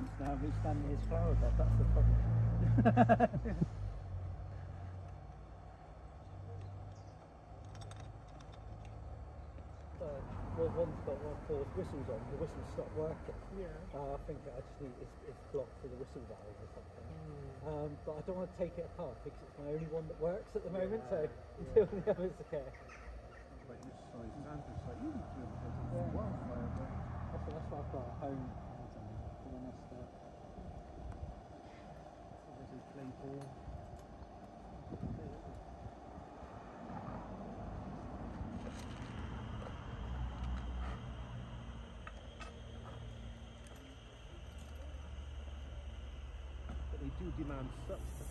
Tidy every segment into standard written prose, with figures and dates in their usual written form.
months now of me standing in his flower bed, that's the problem. Well, one's got one of the whistles on, the whistle stopped working. Yeah. I think I just need it's blocked for the whistle valve or something. But I don't want to take it apart because it's my only one that works at the moment, so until the others are okay. Like this size campus, like you can do it because it's Yeah. wildfire, but That's why I've got a home. For when I start. So there's a play ball. but they do demand substance.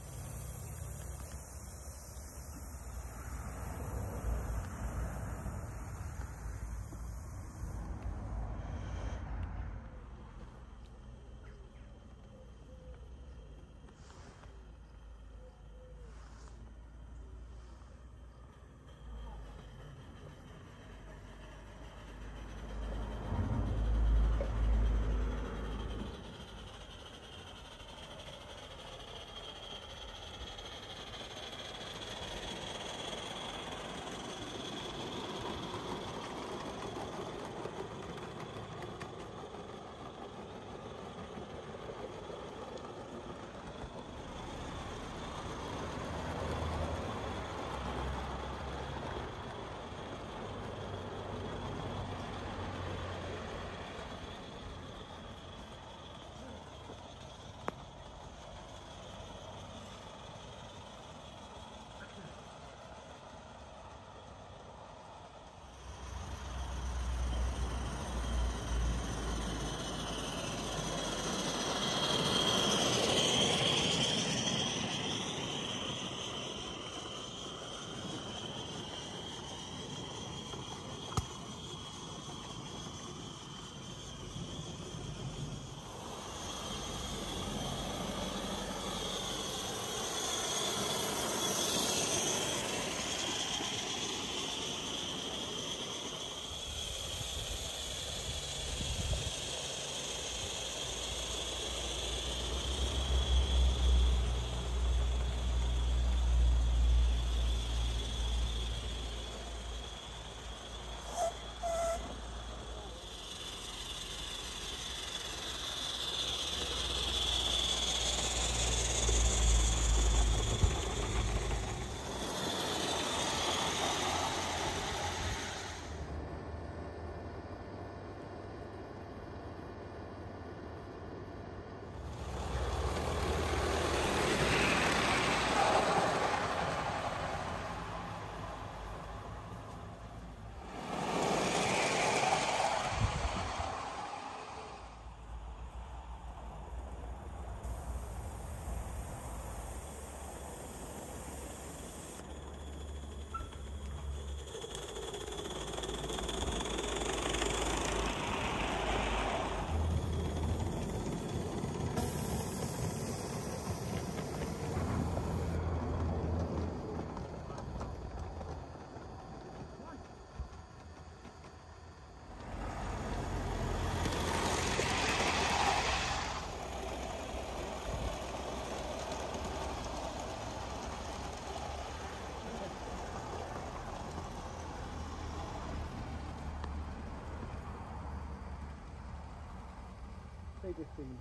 Bigger thing.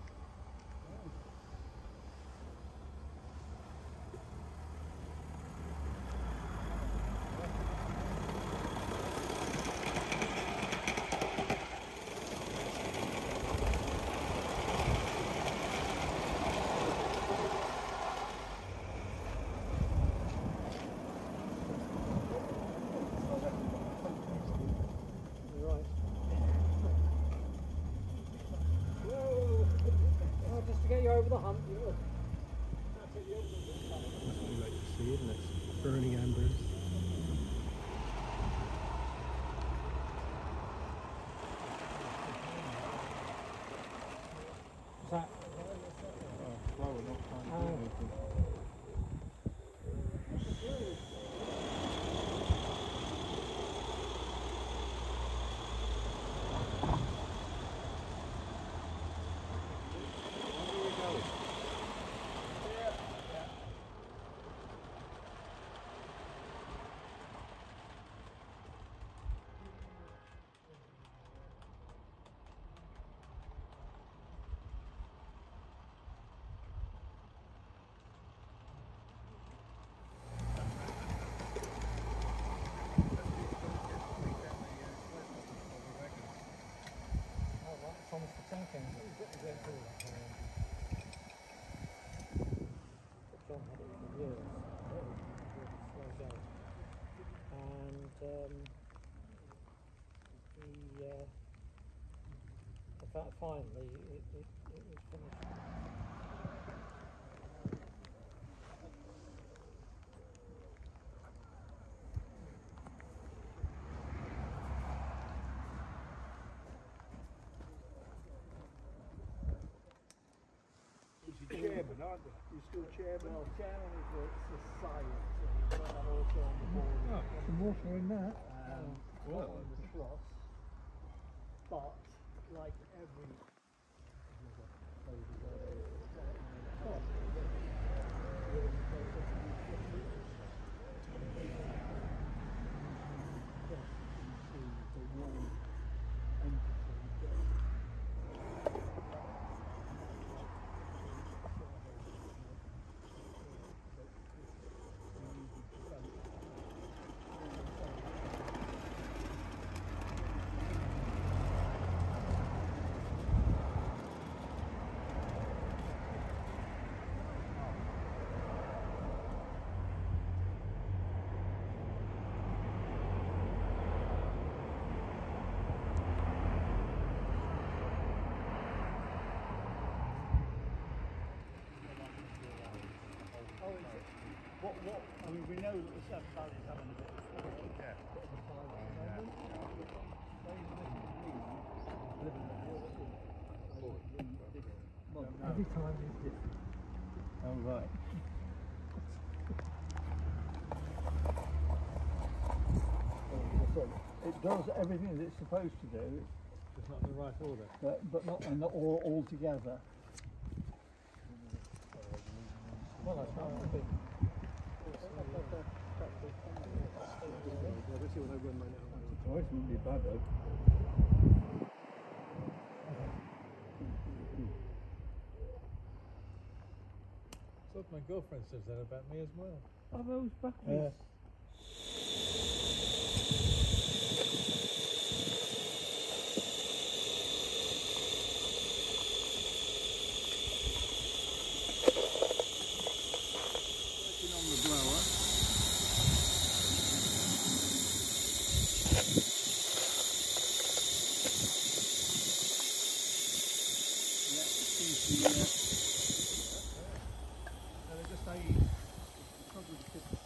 Over the hump, you look. That's what you like to see, isn't it? Burning embers. Is that? Oh, well, we're not trying to do anything. John had it for years. Really slow going. And finally it was finished. You're chairman, aren't you? You're still chairman? Well, chairman is the science, and also on the board. Oh, some water in that. Well, on the schloss. But like every I mean, we know that the Severn Valley is having a bit of a every time is different. Oh, right. It does everything that it's supposed to do, Just not in the right order. but not all together. Well, that's not a big. Let's see what I run my now. Oh, it wouldn't be bad though. So my girlfriend says that about me as well. Are those batteries? Working on the blower. Yeah, it seems to be they're just probably the kids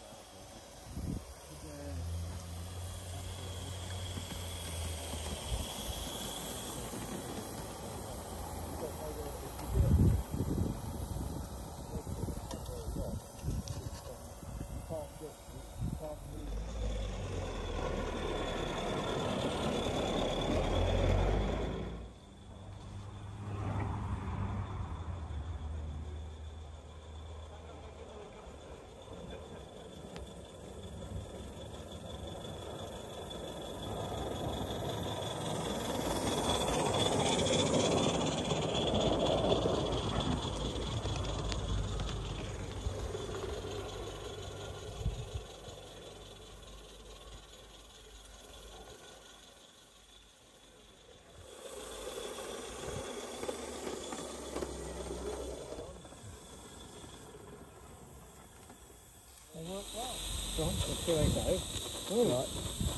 John, let's see how they go. All right.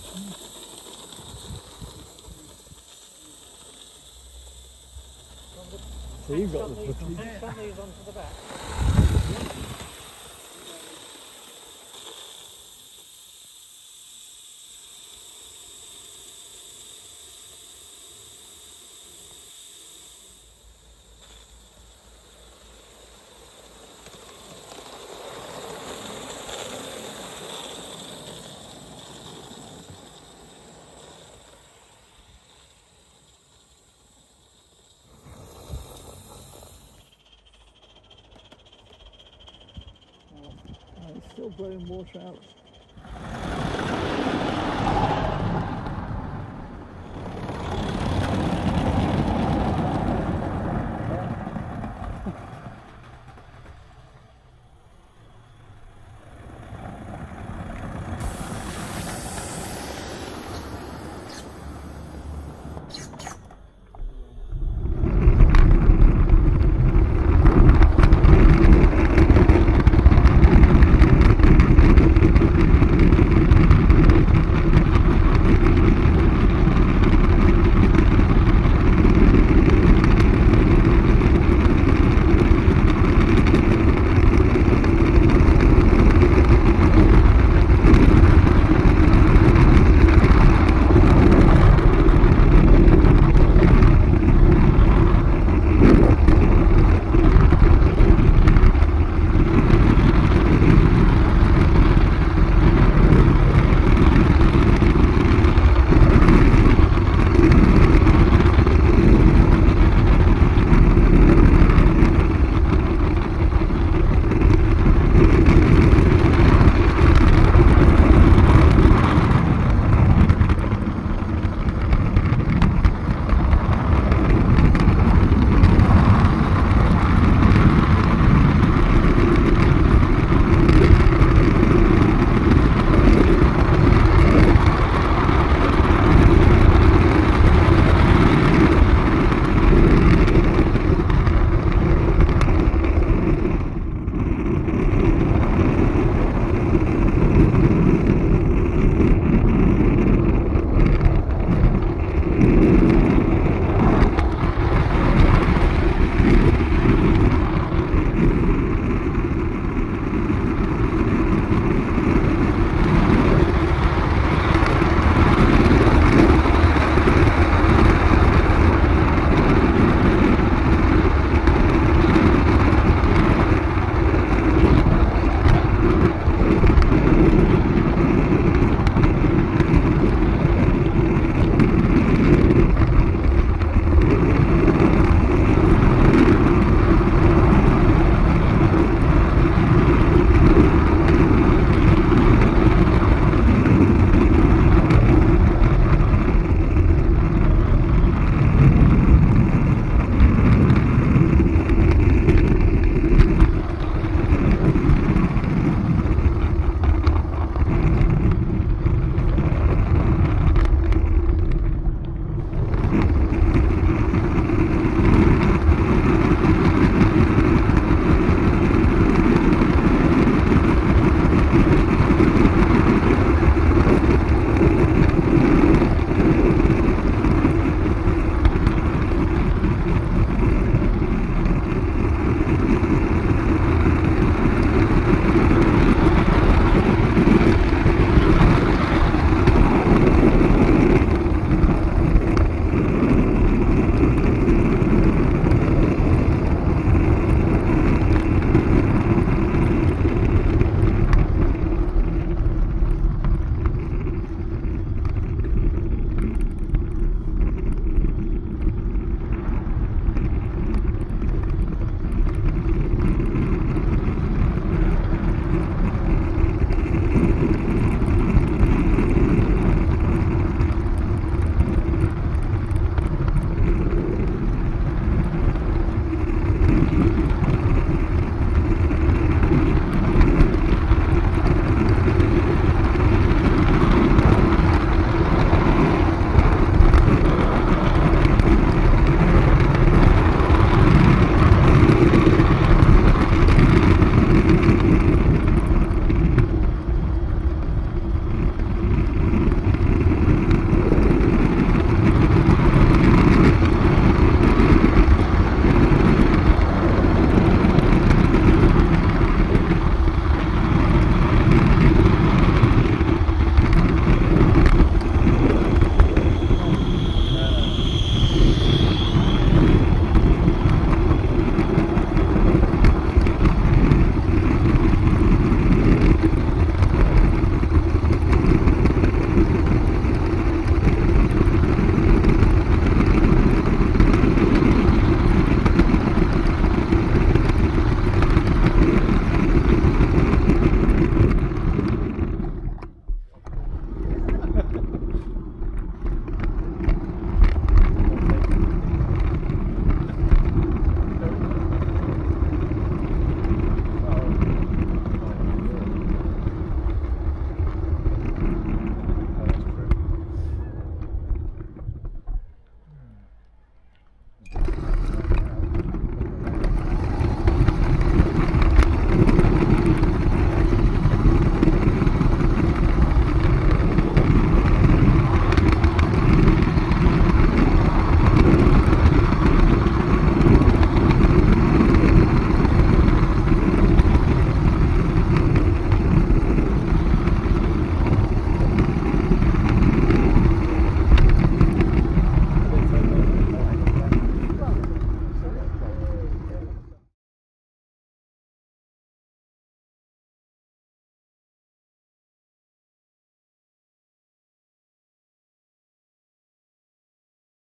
So you've got the footage. Shut these onto the back. It's still blowing water out.